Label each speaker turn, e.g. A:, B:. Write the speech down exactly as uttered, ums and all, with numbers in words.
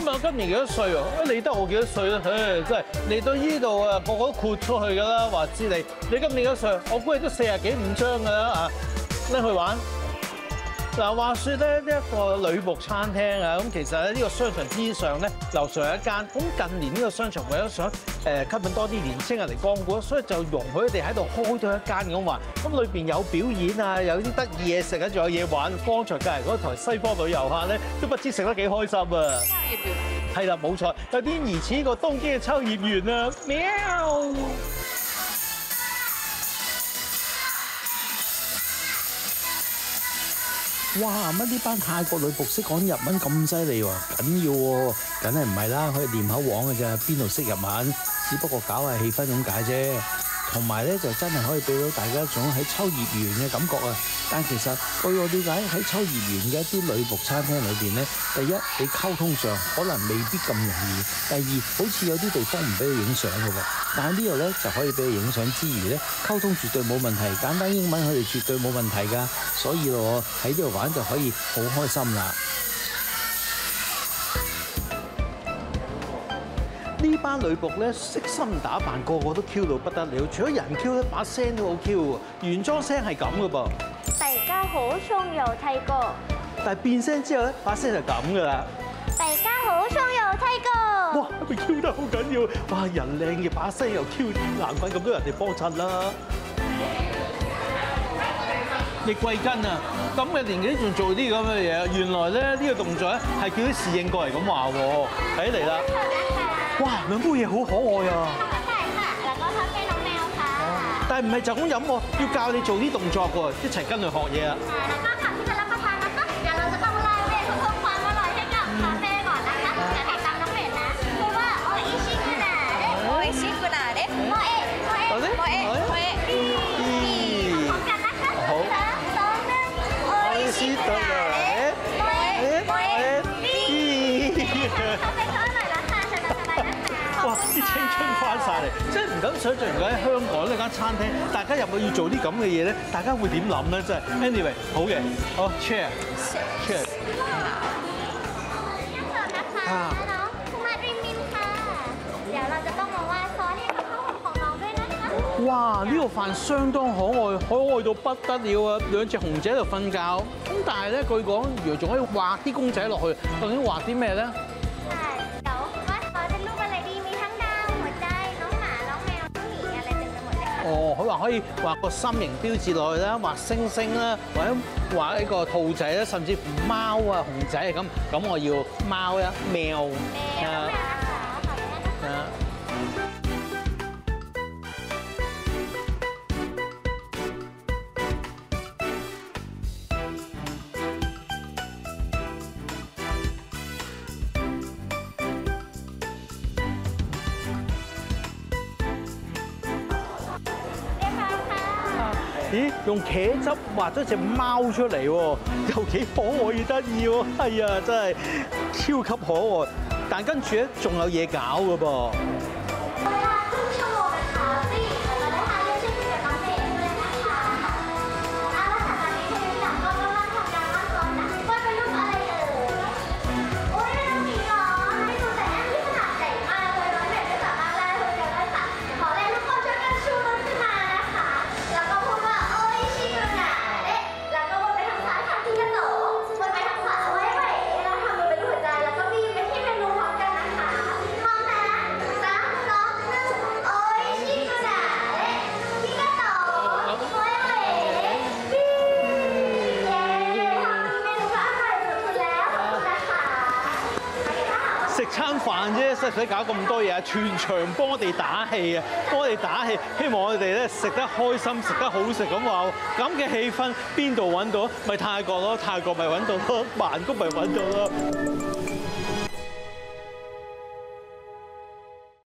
A: 問我今年幾多歲喎？你理得我幾多歲咧？唉，真係嚟到呢度啊，個個都豁出去㗎啦，話知你。你今年幾多歲？我估你都四廿幾五張㗎啦啊！拎去玩。嗱，話說咧，呢一個女僕餐廳啊，咁其實喺呢個商場之上咧，樓上有一間。咁近年呢個商場為咗想誒吸引多啲年青人嚟光顧，所以就容許佢哋喺度開咗一間咁話。咁裏邊有表演啊，有啲得意嘢食啊，仲有嘢玩。剛才隔離嗰台西方女遊客咧，都不知食得幾開心啊！秋葉原係啦，冇錯，有啲疑似個東京嘅秋葉原啊！喵！
B: 哇！乜呢班泰國女僕識講日文咁犀利喎？緊要喎，梗係唔係啦？可以念口簧嘅咋，邊度識日文？只不過搞下氣氛咁解啫。同埋咧，就真係可以俾到大家一種喺秋葉原嘅感覺啊！但其實據我了解，喺秋葉原嘅一啲女僕餐廳裏邊咧，第一你溝通上可能未必咁容易；第二好似有啲地方唔俾你影相嘅喎。但係呢度咧就可以俾你影相之餘咧，溝通絕對冇問題，簡單英文佢哋絕對冇問題㗎。所以咯，喺呢度玩就可以好開心啦。
A: 呢班女僕咧悉心打扮，個個都 Q 到不得了。除咗人 Q 咧，把聲都好 Q 喎。原裝聲係咁嘅噃。
C: 大家好，葱油泰國。
A: 但係變聲之後咧，把聲就咁㗎啦。
C: 大家好，葱油泰國。
A: 哇！佢 Q 得好緊要。哇！人靚嘅把聲又 Q，難怪咁多人哋幫襯啦。易貴根啊！咁嘅年紀仲做啲咁嘅嘢，原來咧呢個動作咧係叫啲侍應過嚟咁話喎。睇嚟啦。哇！兩杯嘢好可愛啊！但係唔係就咁飲喎，要教你做啲動作喎，一齊跟佢學嘢啊！哇！啲青春翻晒嚟，真係唔敢想像，如果喺香港呢間餐廳，大家入去要做啲咁嘅嘢咧，大家會點諗咧？真係 anyway， 好嘅，好 cheer，cheer。啊！哇！呢個飯相當可愛，可愛到不得了啊！兩隻熊仔喺度瞓覺，咁但係咧據講，原來仲可以畫啲公仔落去，究竟畫啲咩咧？哦，佢話可以畫個心形標誌落去啦，畫星星啦，或者畫一個兔仔啦，甚至乎貓啊、熊仔啊咁。咁我要貓啊，喵啊啊！咦？用茄汁畫咗隻貓出嚟喎，又幾可愛得意喎！係啊，真係超級可愛。但跟住咧，仲有嘢搞㗎噃。食餐飯啫，使唔使搞咁多嘢啊？全場幫我哋打氣啊，幫我哋打氣，希望我哋咧食得開心，食得好食咁話。咁嘅氣氛邊度揾到？咪泰國咯，泰國咪揾到咯，曼谷咪揾到咯。